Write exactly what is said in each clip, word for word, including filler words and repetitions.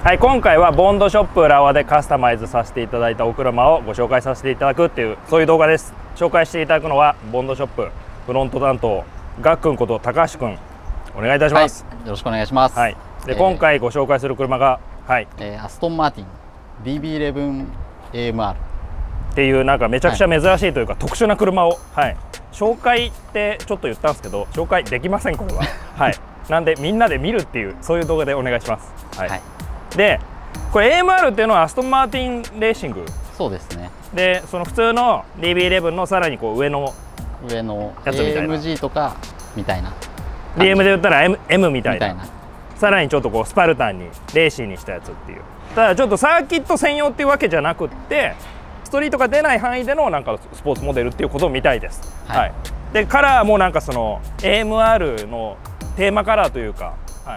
はい、今回はボンドショップ浦和でカスタマイズさせていただいたお車をご紹介させていただくっていう、そういう動画です。紹介していただくのはボンドショップフロント担当ガックンこと高橋くん、お願いいたします。 はい、よろしくお願いします。 はい、で、えー、今回ご紹介する車が、はい、 えー、アストンマーティン ディービーイレブンエーエムアールっていう、なんかめちゃくちゃ珍しいというか、はい、特殊な車を、はい、紹介ってちょっと言ったんですけど、紹介できませんこれは。はい、なんでみんなで見るっていう、そういう動画でお願いします。はい、はい、でこれ エーエムアール っていうのはアストンマーティンレーシング。そうですね。でその普通の ディービーイレブン のさらにこう上の上のやつみたいな エーエムジー とかみたいなビーエム で言ったら M, M みたいなさらにちょっとこうスパルタンにレーシーにしたやつっていう。ただちょっとサーキット専用っていうわけじゃなくって、ストリートが出ない範囲でのなんかスポーツモデルっていうことみたいです。はい、はい、でカラーもなんかその エーエムアール のテーマカラーというか、はい、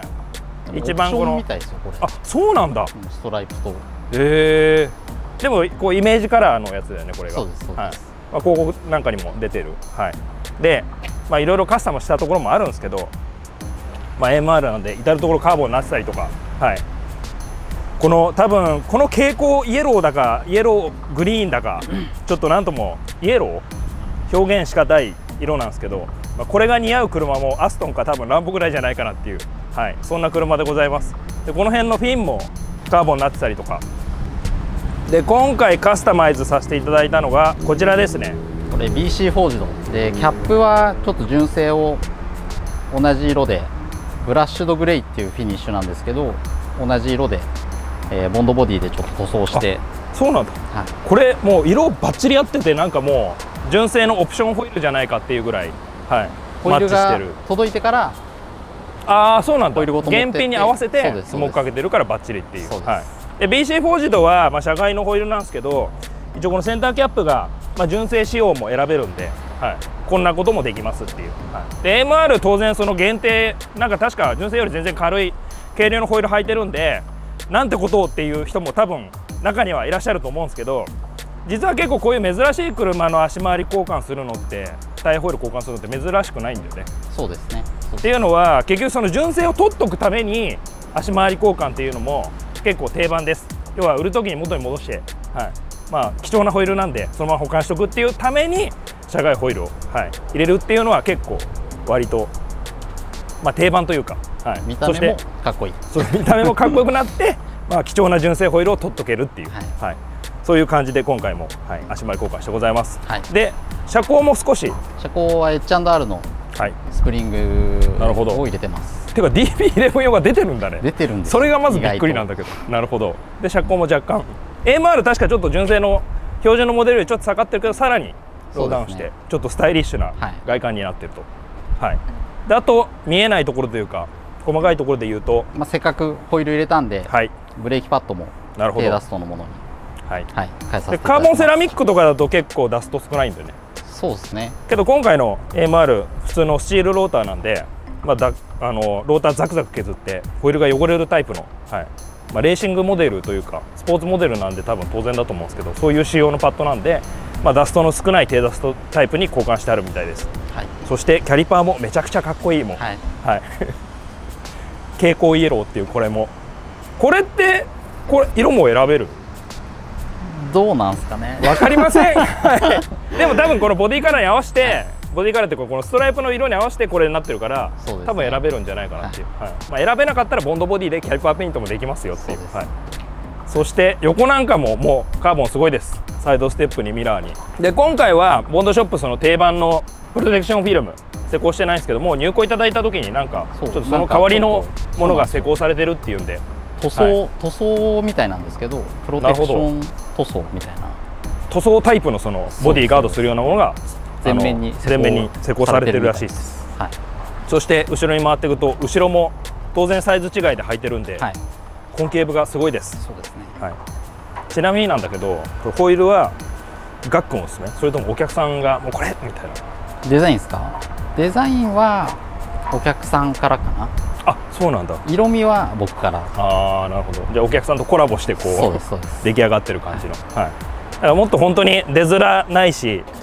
一番このみたいですよこれ。あ、そうなんだ。 ストライプと。 へえ。でもこうイメージカラーのやつだよねこれが。 そうですそうです。はい、 まあ、広告なんかにも出てる。はい。で、まあいろいろカスタムしたところもあるんですけど、まあ エーエムアール なんで至る所カーボンになってたりとか、はい。この多分この蛍光イエローだかイエローグリーンだかちょっとなんともイエロー表現しがたい色なんですけど、まあ、これが似合う車もアストンか多分ランボぐらいじゃないかなっていう、はい、そんな車でございます。でこの辺のフィンもカーボンになってたりとかで、今回カスタマイズさせていただいたのがこちらですね。 これ ビーシー フォージドで、キャップはちょっと純正を同じ色でブラッシュドグレイっていうフィニッシュなんですけど、同じ色で、えー、ボンドボディでちょっと塗装して。 そうなんだ、はい、これもう色バッチリ合ってて、なんかもう純正のオプションホイールじゃないかっていうぐらい、はい、 ホイールが届いてから、 ああそうなんだ、原品に合わせてスモークかけてるからバッチリっていう。で ビーシー フォージドは、まあ、車外のホイールなんですけど、一応このセンターキャップが、まあ、純正仕様も選べるんで、はい、こんなこともできますっていう。はい、で エーエムアール 当然その限定なんか確か純正より全然軽い軽量のホイール履いてるんで、なんてことをっていう人も多分中にはいらっしゃると思うんですけど、実は結構こういう珍しい車の足回り交換するのって、タイヤホイール交換するのって珍しくないんだよね。そうですね。っていうのは結局その純正を取っとくために足回り交換っていうのも結構定番です。要は売る時に元に戻して、はい、まあ貴重なホイールなんでそのまま保管しとくっていうために車外ホイールを、はい、入れるっていうのは結構割と、まあ、定番というか、はい、 見た目もかっこいい。 そう見た目もかっこよくなってまあ貴重な純正ホイールを取っとけるっていう、はい、はい、そういう感じで今回も、はい、足回り交換してございます。はい、で車高も少し、 車高は エイチアンドアール のスプリングを入れてます。 てか ディービーイレブン 用が出てるんだね。 出てるんです。 それがまずびっくりなんだけど。なるほど。で車高も若干 エーエムアール 確かちょっと純正の標準のモデルよりちょっと下がってるけど、さらにローダウンして、ね、ちょっとスタイリッシュな外観になってると。はい、であと見えないところというか細かいところで言うと、 まあ、せっかくホイール入れたんで、はい、ブレーキパッドも低ダストのものに、はいはい、変えさせていただきます。でカーボンセラミックとかだと結構ダスト少ないんだよね。そうですね。けど今回の エーエムアール 普通のスチールローターなんで、まあ、だあのローターザクザク削ってホイールが汚れるタイプの、はい、まあ、レーシングモデルというかスポーツモデルなんで多分当然だと思うんですけど、そういう仕様のパッドなんで、まあ、ダストの少ない低ダストタイプに交換してあるみたいです。はい、そしてキャリパーもめちゃくちゃかっこいいもん。はい、はい、蛍光イエローっていう、これもこれってこれ色も選べる？ どうなんですかね、 わかりません。はい、でも多分このボディカラーに合わせて、はい、ボディカラーってこのストライプの色に合わせてこれになってるから、ね、多分選べるんじゃないかなっていう。はい、はい、まあ、選べなかったらボンドボディでキャリパーペイントもできますよっていう。そ, はい、そして横なんかももうカーボンすごいです。サイドステップにミラーに。で今回はボンドショップその定番のプロテクションフィルム施工してないんですけども、入庫いただいた時になんかちょっとその代わりのものが施工されてるっていうんで、 塗装、はい、塗装みたいなんですけど、プロテクション塗装みたいな塗装タイプのそのボディガードするようなものが全面に全面に施工されてるらしいです。はい、そして後ろに回っていくと、後ろも当然サイズ違いで履いてるんで、はい、コンケーブがすごいです。そうですね。はい、ちなみになんだけど、ホイールはガックンおすすめ？それともお客さんがもうこれみたいなデザインですか？デザインはお客さんからかな。 あ、そうなんだ。 色味は僕から。 ああ、なるほど。じゃあお客さんとコラボしてこう、そうですそうです、出来上がってる感じの。はい、はい、だからもっと本当に出づらないし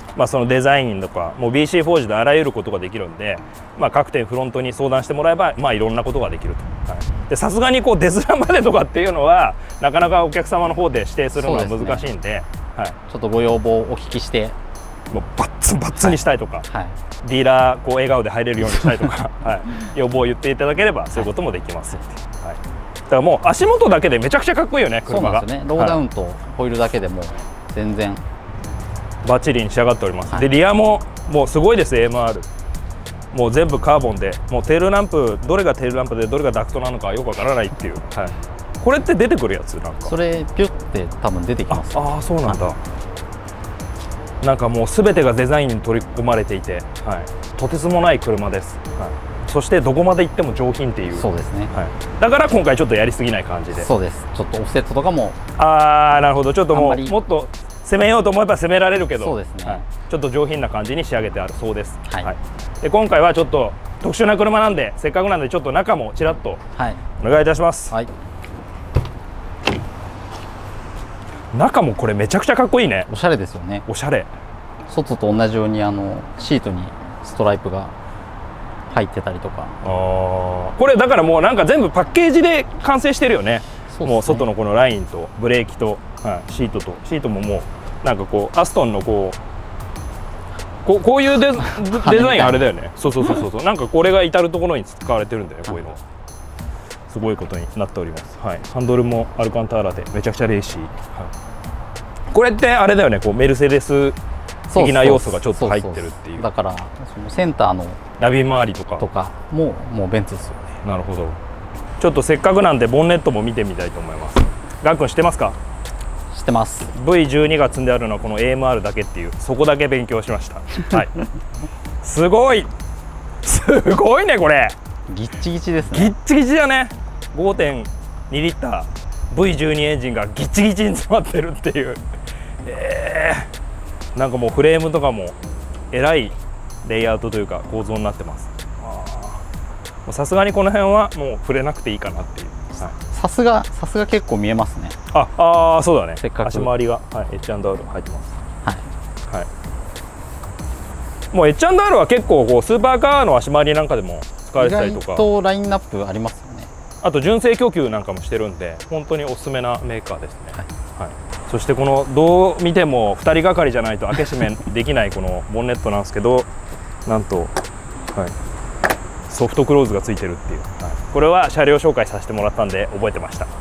まあ、そのデザインとかもう ビーシー フォージであらゆることができるんで、まあ、各店フロントに相談してもらえば、まあ、いろんなことができると。さすがにこう出面までとかっていうのはなかなかお客様の方で指定するのは難しいんで、はい、 ちょっとご要望をお聞きしてもうバッツンバッツンにしたいとか、はいはい、ディーラーこう笑顔で入れるようにしたいとか、はい、要望を言っていただければそういうこともできますって、はい、だからもう足元だけでめちゃくちゃかっこいいよね車が。 そうなんですよね。ローダウンとホイールだけでも全然、はい、 バッチリに仕上がっております、はい、でリアももうすごいです。 エーエムアール もう全部カーボンで、もうテールランプどれがテールランプでどれがダクトなのかよくわからないっていう、はい、これって出てくるやつなんかそれピュッて多分出てきます。 ああそうなんだ、はい、なんかもう全てがデザインに取り込まれていて、はい、とてつもない車です、はい、そしてどこまで行っても上品っていう。 そうですね、 はい、だから今回ちょっとやりすぎない感じで。 そうです。ちょっとオフセットとかもああなるほど、ちょっともうもっと攻めようと思えば攻められるけど、 そうですね、はい、 ちょっと上品な感じに仕上げてあるそうです、はいはい、で今回はちょっと特殊な車なんでせっかくなんでちょっと中もちらっとお願いいたします、はい、中もこれめちゃくちゃかっこいいね。 おしゃれですよね。 おしゃれ。 外と同じようにあのシートにストライプが入ってたりとか。あこれだからもうなんか全部パッケージで完成してるよね。そうですね、もう外のこのラインとブレーキと、はい、シートとシートももうなんかこうアストンのこうこうこういうデ, デザインあれだよね。そうそうそうそうなんかこれが至る所に使われてるんだよね、こういうの。すごいことになっております、はい、ハンドルもアルカンターラでめちゃくちゃレーシー、はい、これってあれだよね、こうメルセデス的な要素がちょっと入ってるっていう。 だからそのセンターのナビ周りとかとかももうベンツですよね。 なるほど。ちょっとせっかくなんでボンネットも見てみたいと思います。ガン君知ってますか？ 知ってます。 ブイじゅうに が積んであるのはこの エーエムアール だけっていう、そこだけ勉強しました、はい、すごいすごいねこれ。 ギッチギチですね。 ギッチギチだね。 ごてんに リッター ブイじゅうに エンジンがギッチギチに詰まってるっていう、えー、なんかもうフレームとかもえらいレイアウトというか構造になってます。さすがにこの辺はもう触れなくていいかなっていう。 さすがさすが結構見えますね。 ああそうだね。 せっかく足回りが、はい、エッチアンドアール 入ってます。はい、はい、もう エイチアンドアール は結構こうスーパーカーの足回りなんかでも使われてたりとか、 意外とラインナップありますよね。 あと純正供給なんかもしてるんで本当におすすめなメーカーですね。はい、はい、そしてこのどう見てもふたりがかりじゃないと開け閉めできないこのボンネットなんですけど、なんと、はい、ソフトクローズがついてるっていう、はい、これは車両紹介させてもらったんで覚えてました、はい、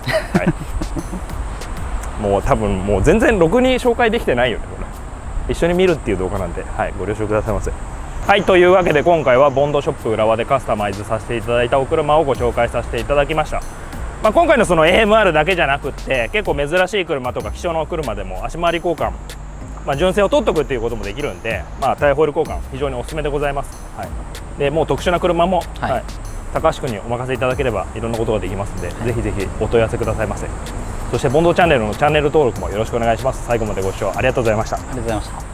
もう多分もう全然ろくに紹介できてないよねこれ。一緒に見るっていう動画なんで、はい、ご了承くださいませ。はい、というわけで今回はボンドショップ浦和でカスタマイズさせていただいたお車をご紹介させていただきました。まあ、今回のその エーエムアール だけじゃなくって結構珍しい車とか希少な車でも足回り交換、まあ、純正を取っとくっていうこともできるんで、まあ、タイヤホイール交換非常におすすめでございます。はい、でもう特殊な車も、はいはい、高橋君にお任せいただければいろんなことができますので、はい、ぜひぜひお問い合わせくださいませ。そしてボンドチャンネルのチャンネル登録もよろしくお願いします。最後までご視聴ありがとうございました。ありがとうございました。